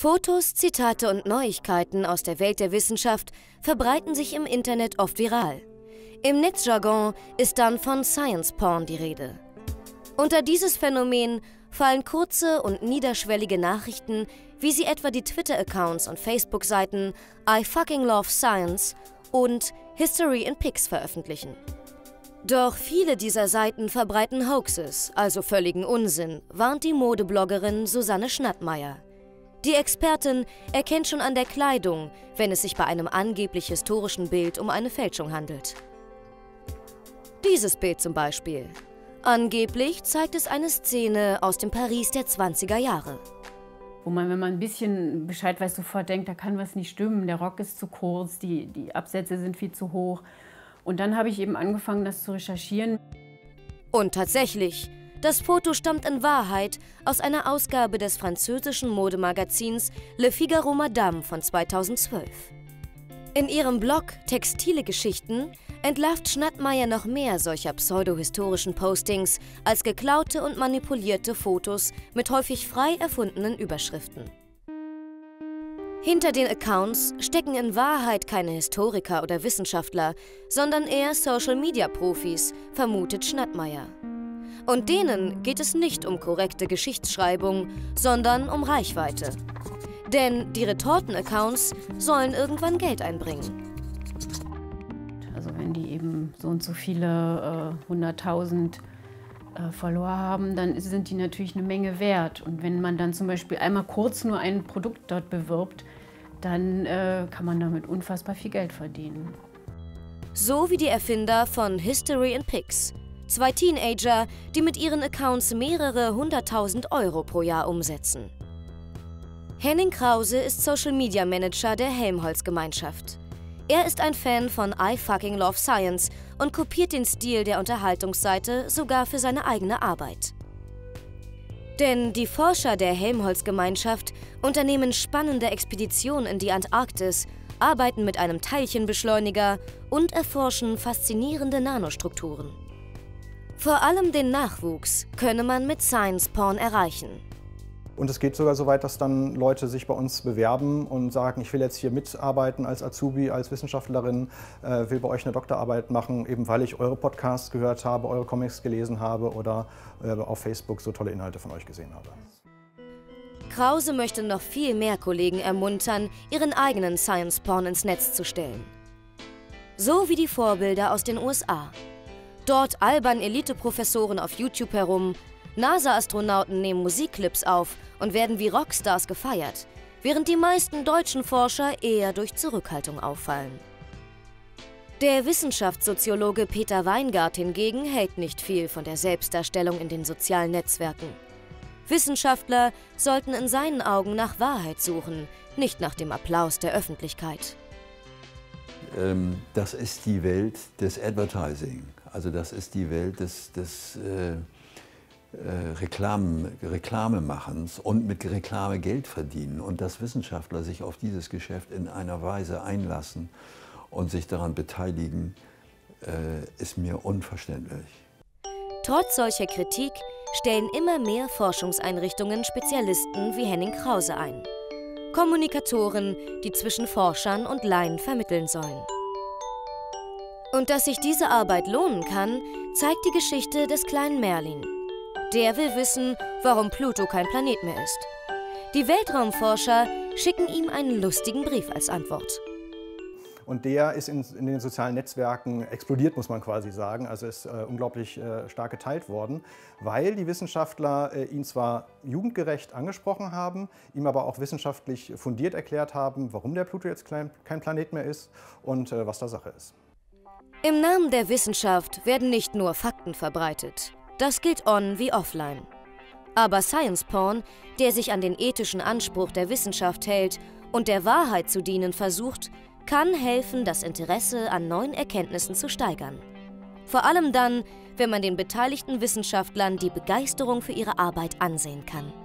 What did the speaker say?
Fotos, Zitate und Neuigkeiten aus der Welt der Wissenschaft verbreiten sich im Internet oft viral. Im Netzjargon ist dann von Science Porn die Rede. Unter dieses Phänomen fallen kurze und niederschwellige Nachrichten, wie sie etwa die Twitter-Accounts und Facebook-Seiten I Fucking Love Science und History in Pics veröffentlichen. Doch viele dieser Seiten verbreiten Hoaxes, also völligen Unsinn, warnt die Modebloggerin Susanne Schnattmeier. Die Expertin erkennt schon an der Kleidung, wenn es sich bei einem angeblich historischen Bild um eine Fälschung handelt. Dieses Bild zum Beispiel. Angeblich zeigt es eine Szene aus dem Paris der 20er Jahre. Wo man, wenn man ein bisschen Bescheid weiß, sofort denkt, da kann was nicht stimmen, der Rock ist zu kurz, die Absätze sind viel zu hoch. Und dann habe ich eben angefangen, das zu recherchieren. Und tatsächlich, das Foto stammt in Wahrheit aus einer Ausgabe des französischen Modemagazins Le Figaro Madame von 2012. In ihrem Blog Textile Geschichten entlarvt Schnattmeier noch mehr solcher pseudohistorischen Postings als geklaute und manipulierte Fotos mit häufig frei erfundenen Überschriften. Hinter den Accounts stecken in Wahrheit keine Historiker oder Wissenschaftler, sondern eher Social-Media-Profis, vermutet Schnattmeier. Und denen geht es nicht um korrekte Geschichtsschreibung, sondern um Reichweite. Denn die Retorten-Accounts sollen irgendwann Geld einbringen. Also wenn die eben so und so viele 100.000 Follower haben, dann sind die natürlich eine Menge wert. Und wenn man dann zum Beispiel einmal kurz nur ein Produkt dort bewirbt, dann kann man damit unfassbar viel Geld verdienen. So wie die Erfinder von History in Pics. 2 Teenager, die mit ihren Accounts mehrere 100.000 € pro Jahr umsetzen. Henning Krause ist Social Media Manager der Helmholtz-Gemeinschaft. Er ist ein Fan von I Fucking Love Science und kopiert den Stil der Unterhaltungsseite sogar für seine eigene Arbeit. Denn die Forscher der Helmholtz-Gemeinschaft unternehmen spannende Expeditionen in die Antarktis, arbeiten mit einem Teilchenbeschleuniger und erforschen faszinierende Nanostrukturen. Vor allem den Nachwuchs könne man mit Science Porn erreichen. Und es geht sogar so weit, dass dann Leute sich bei uns bewerben und sagen, ich will jetzt hier mitarbeiten als Azubi, als Wissenschaftlerin, will bei euch eine Doktorarbeit machen, eben weil ich eure Podcasts gehört habe, eure Comics gelesen habe oder auf Facebook so tolle Inhalte von euch gesehen habe. Krause möchte noch viel mehr Kollegen ermuntern, ihren eigenen Science Porn ins Netz zu stellen. So wie die Vorbilder aus den USA. Dort albern Elite-Professoren auf YouTube herum, NASA-Astronauten nehmen Musikclips auf und werden wie Rockstars gefeiert, während die meisten deutschen Forscher eher durch Zurückhaltung auffallen. Der Wissenschaftssoziologe Peter Weingart hingegen hält nicht viel von der Selbstdarstellung in den sozialen Netzwerken. Wissenschaftler sollten in seinen Augen nach Wahrheit suchen, nicht nach dem Applaus der Öffentlichkeit. Das ist die Welt des Advertising, also das ist die Welt des Reklamemachens und mit Reklame Geld verdienen. Und dass Wissenschaftler sich auf dieses Geschäft in einer Weise einlassen und sich daran beteiligen, ist mir unverständlich. Trotz solcher Kritik stellen immer mehr Forschungseinrichtungen Spezialisten wie Henning Krause ein. Kommunikatoren, die zwischen Forschern und Laien vermitteln sollen. Und dass sich diese Arbeit lohnen kann, zeigt die Geschichte des kleinen Merlin. Der will wissen, warum Pluto kein Planet mehr ist. Die Weltraumforscher schicken ihm einen lustigen Brief als Antwort. Und der ist in den sozialen Netzwerken explodiert, muss man quasi sagen. Also ist unglaublich stark geteilt worden, weil die Wissenschaftler ihn zwar jugendgerecht angesprochen haben, ihm aber auch wissenschaftlich fundiert erklärt haben, warum der Pluto jetzt kein Planet mehr ist und was da Sache ist. Im Namen der Wissenschaft werden nicht nur Fakten verbreitet. Das gilt on wie offline. Aber Science Porn, der sich an den ethischen Anspruch der Wissenschaft hält und der Wahrheit zu dienen versucht, kann helfen, das Interesse an neuen Erkenntnissen zu steigern. Vor allem dann, wenn man den beteiligten Wissenschaftlern die Begeisterung für ihre Arbeit ansehen kann.